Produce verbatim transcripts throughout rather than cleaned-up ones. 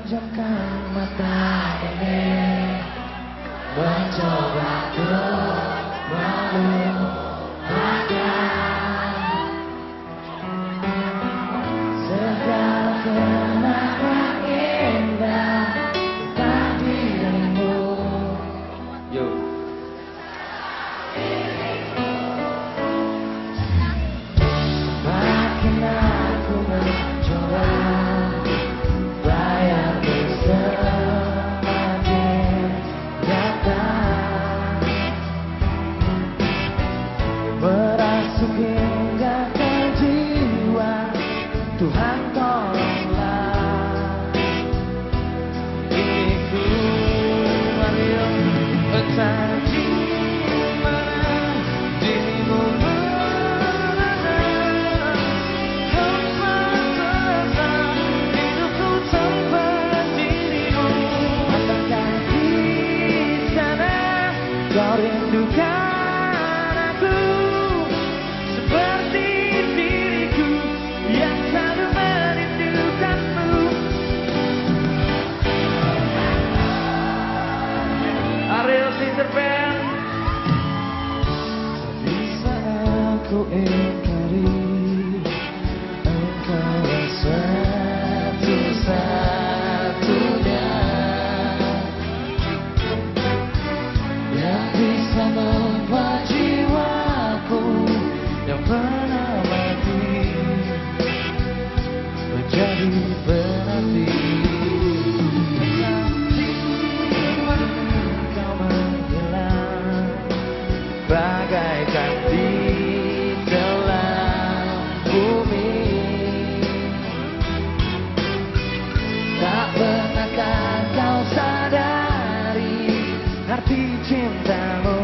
Pejamkan mata ini, mencoba untuk melupakan segala kenangan indah tentang dirimu. Yo. Makin aku mencoba hingga ke jiwa, Tuhan tolonglah diriku. Ayo entah di mana dirimu berada, hampa terasa hidupku tanpa dirimu. Apakah di sana kau rindukan ku ingkari engkau satu-satunya yang bisa membuat jiwaku yang pernah mati menjadi berarti. Engkau menghilang bagaikan di cintamu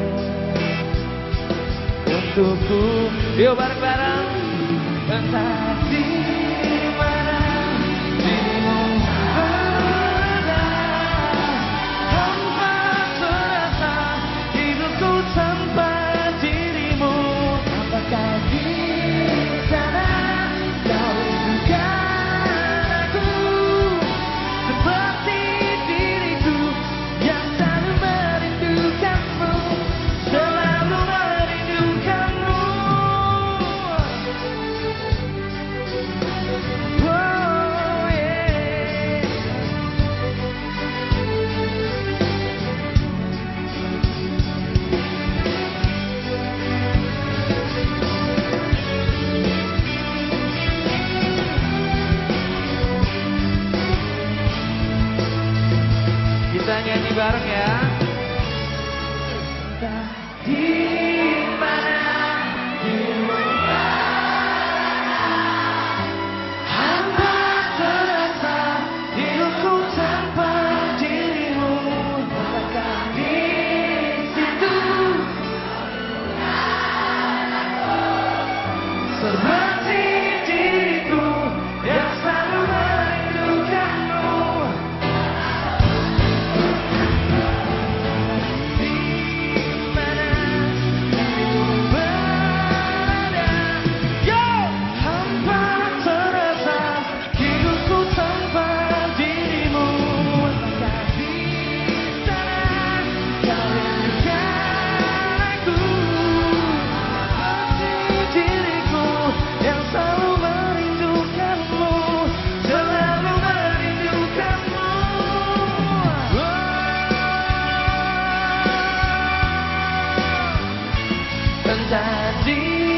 untukku. Yuk bareng-bareng. Entah di mana dirimu berada, hampa terasa hidupku tanpa dirimu. Apakah di sana kau rindukan aku seperti diriku yang selalu merindukanmu, selalu merindukanmu. Oh yeah. Kita nyanyi bareng ya. Di mana dirimu berada, hampa terasa hidupku tanpa dirimu. Apakah di situ seperti diriku yang selalu merindukanmu. Entah di